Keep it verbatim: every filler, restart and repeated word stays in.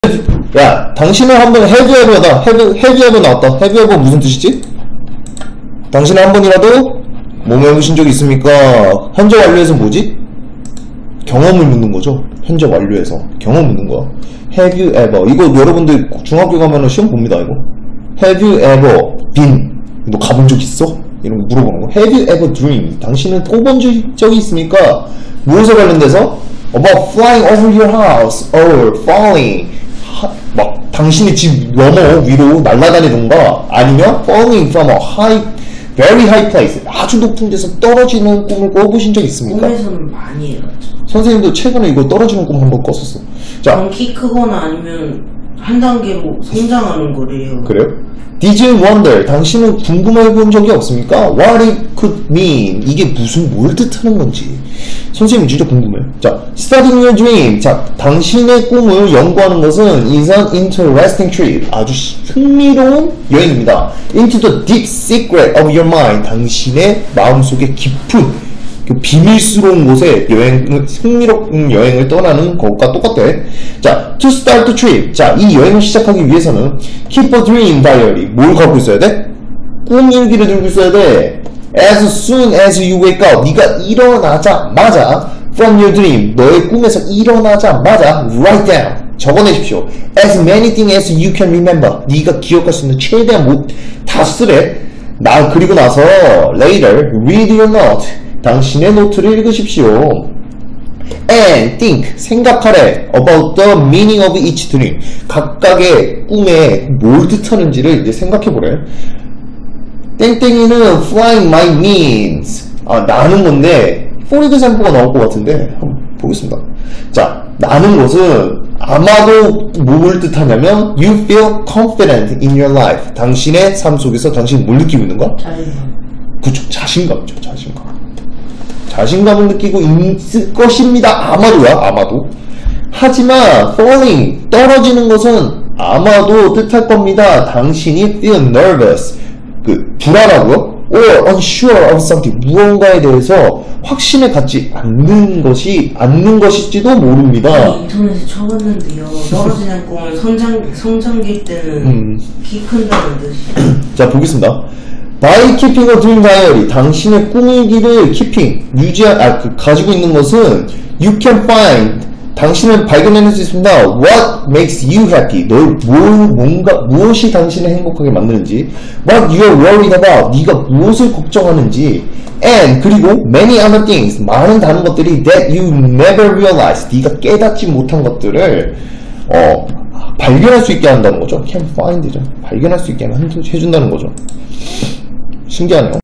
야, 당신은 한번 have you ever다. have, have you ever 나왔다. have you ever 무슨 뜻이지? 당신은 한 번이라도 뭐 해보신 적 있습니까? 현재 완료에서 뭐지? 경험을 묻는 거죠. 현재 완료에서 경험 묻는 거야. have you ever. 이거 여러분들 중학교 가면은 시험 봅니다. 이거 have you ever been, 너 가본 적 있어? 이런 거 물어보는 거. have you ever dreamed. 당신은 꿔본 적이 있습니까? 무엇에 관련돼서? about flying over your house or falling, 하, 막 당신의 집 넘어 위로 날아다니던가, 아니면 falling from a high, very high place, 아주 높은 데서 떨어지는 꿈을 꿔보신 적 있습니까? 꿈에서는 많이 해요. 선생님도 최근에 이거 떨어지는 꿈 한번 꿨었어. 자, 키 크거나 아니면 한 단계로 성장하는 거래요. 그래요? Did you wonder? 당신은 궁금해 본 적이 없습니까? What it could mean? 이게 무슨 뭘 뜻하는 건지. 선생님 진짜 궁금해요. 자, studying your dream. 자, 당신의 꿈을 연구하는 것은 is an interesting trip. 아주 흥미로운 여행입니다. Into the deep secret of your mind. 당신의 마음속에 깊은 그 비밀스러운 곳에 여행, 흥미로운 여행을 떠나는 것과 똑같대. 자, to start the trip. 자, 이 여행을 시작하기 위해서는 keep a dream diary. 뭘 갖고 있어야 돼? 꿈 일기를 들고 있어야 돼. As soon as you wake up. 네가 일어나자마자 from your dream. 너의 꿈에서 일어나자마자 write down. 적어내십시오. As many things as you can remember. 네가 기억할 수 있는 최대한 뭐 다 쓰래. 나 그리고 나서 later read your note. 당신의 노트를 읽으십시오. And think, 생각하래. About the meaning of each dream. 각각의 꿈에 뭘 뜻하는지를 이제 생각해보래. 땡땡이는 flying my means. 아, 나는 건데, for example가 나올 것 같은데, 한번 보겠습니다. 자, 나는 것은 아마도 뭘 뜻하냐면, you feel confident in your life. 당신의 삶 속에서 당신이 뭘 느끼고 있는 거야? 자신감. 그쵸, 자신감이죠, 자신감. 자신감을 느끼고 있을 것입니다. 아마도야, 아마도. 하지만 falling, 떨어지는 것은 아마도 뜻할 겁니다. 당신이 feel nervous, 그 불안하고요, or unsure of something, 무언가에 대해서 확신을 갖지 않는 것이 않는 것일지도 모릅니다. 인터넷에 쳐봤는데요. 떨어지는 꿈은 성장 성장기 때는 음. 키 큰다는 뜻이. 자, 보겠습니다. By keeping a dream diary, 당신의 꿈일기를 keeping, 유지한, 아, 그, 가지고 있는 것은 you can find, 당신을 발견해낼 수 있습니다. What makes you happy, 널 뭘, 뭔가, 무엇이 당신을 행복하게 만드는지, what you're worried about, 네가 무엇을 걱정하는지, and, 그리고 many other things, 많은 다른 것들이 that you never realized, 네가 깨닫지 못한 것들을, 어, 발견할 수 있게 한다는 거죠. can find죠. 발견할 수 있게 해준다는 거죠. 신기하네요.